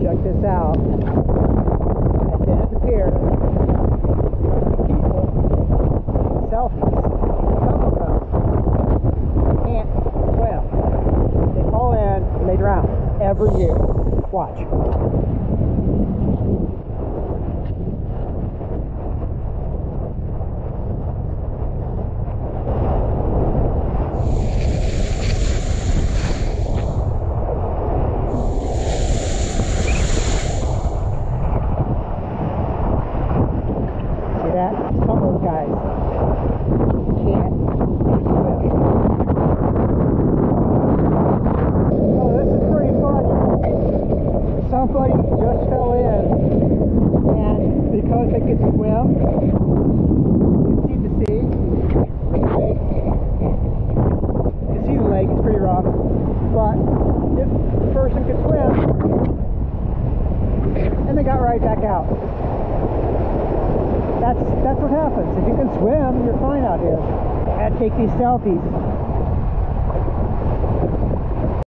Check this out. At the end of the pier, people, selfies. Some of them can't swim. They fall in and they drown every year. Watch. That some of those guys can't swim. Oh, this is pretty funny. Somebody just fell in, and because they could swim, you can see the sea. You can see the lake, it's pretty rough. But this person could swim, and they got right back out. That's what happens. If you can swim, you're fine out here. I had to take these selfies.